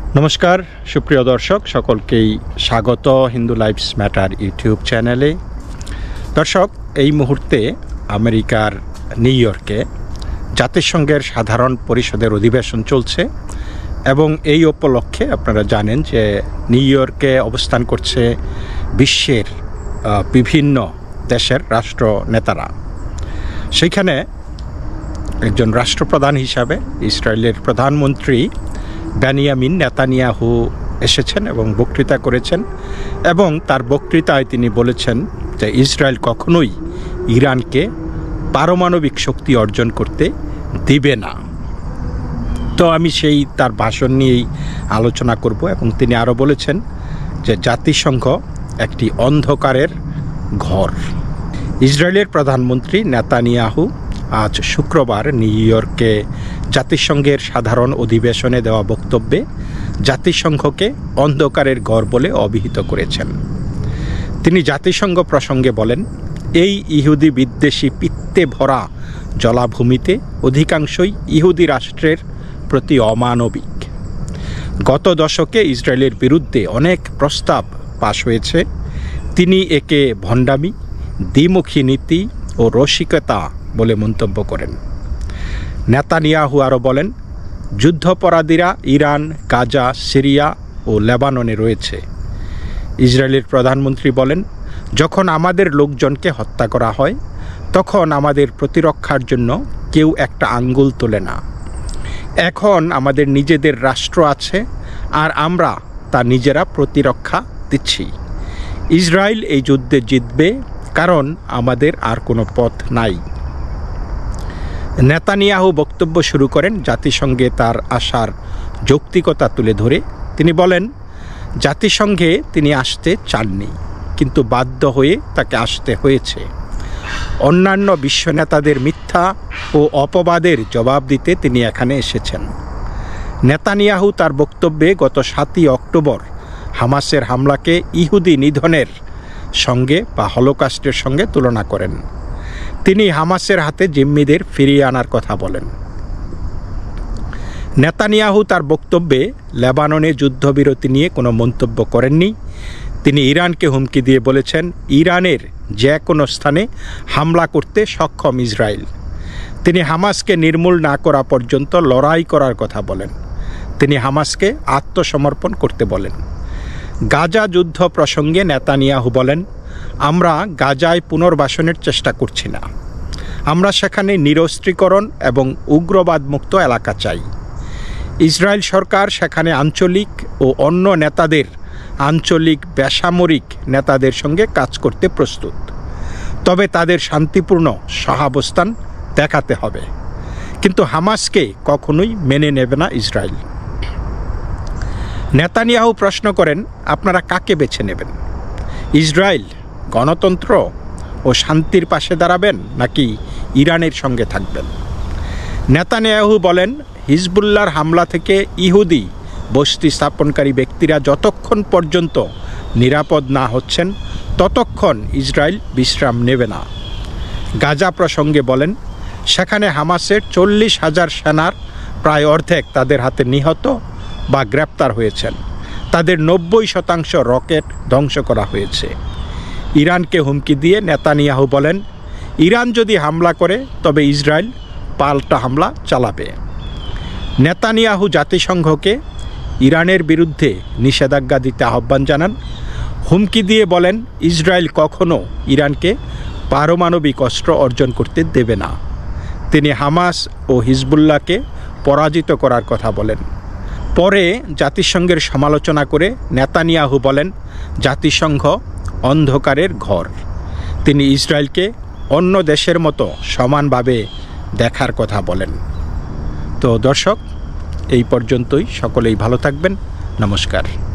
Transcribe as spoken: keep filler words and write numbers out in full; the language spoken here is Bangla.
নমস্কার সুপ্রিয় দর্শক, সকলকেই স্বাগত হিন্দু লাইভস ম্যাটার ইউটিউব চ্যানেলে। দর্শক, এই মুহূর্তে আমেরিকার নিউ ইয়র্কে জাতিসংঘের সাধারণ পরিষদের অধিবেশন চলছে এবং এই উপলক্ষে আপনারা জানেন যে নিউ ইয়র্কে অবস্থান করছে বিশ্বের বিভিন্ন দেশের রাষ্ট্র নেতারা। সেইখানে একজন রাষ্ট্রপ্রধান হিসাবে ইসরায়েলের প্রধানমন্ত্রী বেনিয়ামিন নেতানিয়াহু এসেছেন এবং বক্তৃতা করেছেন এবং তার বক্তৃতায় তিনি বলেছেন যে ইসরায়েল কখনোই ইরানকে পারমাণবিক শক্তি অর্জন করতে দিবে না। তো আমি সেই তার ভাষণ নিয়েই আলোচনা করব এবং তিনি আরও বলেছেন যে জাতিসংঘ একটি অন্ধকারের ঘর। ইসরায়েলের প্রধানমন্ত্রী নেতানিয়াহু আজ শুক্রবার নিউ ইয়র্কে জাতিসংঘের সাধারণ অধিবেশনে দেওয়া বক্তব্যে জাতিসংঘকে অন্ধকারের ঘর বলে অভিহিত করেছেন। তিনি জাতিসংঘ প্রসঙ্গে বলেন, এই ইহুদি বিদ্বেষী পিত্তে ভরা জলাভূমিতে অধিকাংশই ইহুদি রাষ্ট্রের প্রতি অমানবিক। গত দশকে ইসরায়েলের বিরুদ্ধে অনেক প্রস্তাব পাশ হয়েছে। তিনি একে ভণ্ডামি, দ্বিমুখী নীতি ও রসিকতা বলে মন্তব্য করেন। নেতানিয়াহু আরও বলেন, যুদ্ধাপরাধীরা ইরান, গাজা, সিরিয়া ও লেবাননে রয়েছে। ইসরায়েলের প্রধানমন্ত্রী বলেন, যখন আমাদের লোকজনকে হত্যা করা হয় তখন আমাদের প্রতিরক্ষার জন্য কেউ একটা আঙ্গুল তোলে না। এখন আমাদের নিজেদের রাষ্ট্র আছে আর আমরা তা নিজেরা প্রতিরক্ষা দিচ্ছি। ইসরায়েল এই যুদ্ধে জিতবে কারণ আমাদের আর কোনো পথ নাই। নেতানিয়াহু বক্তব্য শুরু করেন জাতিসংঘে তার আসার যৌক্তিকতা তুলে ধরে। তিনি বলেন, জাতিসংঘে তিনি আসতে চাননি, কিন্তু বাধ্য হয়ে তাকে আসতে হয়েছে। অন্যান্য বিশ্ব নেতাদের মিথ্যা ও অপবাদের জবাব দিতে তিনি এখানে এসেছেন। নেতানিয়াহু তার বক্তব্যে গত সাতই অক্টোবর হামাসের হামলাকে ইহুদি নিধনের সঙ্গে বা হলোকাস্টের সঙ্গে তুলনা করেন। তিনি হামাসের হাতে জিম্মিদের ফিরিয়ে আনার কথা বলেন। নেতানিয়াহু তার বক্তব্যে লেবাননে যুদ্ধবিরতি নিয়ে কোনো মন্তব্য করেননি। তিনি ইরানকে হুমকি দিয়ে বলেছেন, ইরানের যে কোনো স্থানে হামলা করতে সক্ষম ইসরায়েল। তিনি হামাসকে নির্মূল না করা পর্যন্ত লড়াই করার কথা বলেন। তিনি হামাসকে আত্মসমর্পণ করতে বলেন। গাজা যুদ্ধ প্রসঙ্গে নেতানিয়াহু বলেন, আমরা গাজায় পুনর্বাসনের চেষ্টা করছি না। আমরা সেখানে নিরস্ত্রীকরণ এবং উগ্রবাদ মুক্ত এলাকা চাই। ইসরায়েল সরকার সেখানে আঞ্চলিক ও অন্য নেতাদের আঞ্চলিক বেসামরিক নেতাদের সঙ্গে কাজ করতে প্রস্তুত, তবে তাদের শান্তিপূর্ণ সহাবস্থান দেখাতে হবে। কিন্তু হামাসকে কখনোই মেনে নেবে না ইসরায়েল। নেতানিয়াহু প্রশ্ন করেন, আপনারা কাকে বেছে নেবেন? ইসরায়েল, গণতন্ত্র ও শান্তির পাশে দাঁড়াবেন নাকি ইরানের সঙ্গে থাকবেন? নেতানিয়াহু বলেন, হিজবুল্লাহর হামলা থেকে ইহুদি বসতি স্থাপনকারী ব্যক্তিরা যতক্ষণ পর্যন্ত নিরাপদ না হচ্ছেন ততক্ষণ ইসরায়েল বিশ্রাম নেবে না। গাজা প্রসঙ্গে বলেন, সেখানে হামাসের চল্লিশ হাজার সেনার প্রায় অর্ধেক তাদের হাতে নিহত বা গ্রেপ্তার হয়েছেন। তাদের নব্বই শতাংশ রকেট ধ্বংস করা হয়েছে। ইরানকে হুমকি দিয়ে নেতানিয়াহু বলেন, ইরান যদি হামলা করে তবে ইসরায়েল পাল্টা হামলা চালাবে। নেতানিয়াহু জাতিসংঘকে ইরানের বিরুদ্ধে নিষেধাজ্ঞা দিতে আহ্বান জানান। হুমকি দিয়ে বলেন, ইসরায়েল কখনো ইরানকে পারমাণবিক অস্ত্র অর্জন করতে দেবে না। তিনি হামাস ও হিজবুল্লাহকে পরাজিত করার কথা বলেন। পরে জাতিসংঘের সমালোচনা করে নেতানিয়াহু বলেন, জাতিসংঘ অন্ধকারের ঘর। তিনি ইসরায়েলকে অন্য দেশের মতো সমানভাবে দেখার কথা বলেন। তো দর্শক, এই পর্যন্তই। সকলেই ভালো থাকবেন। নমস্কার।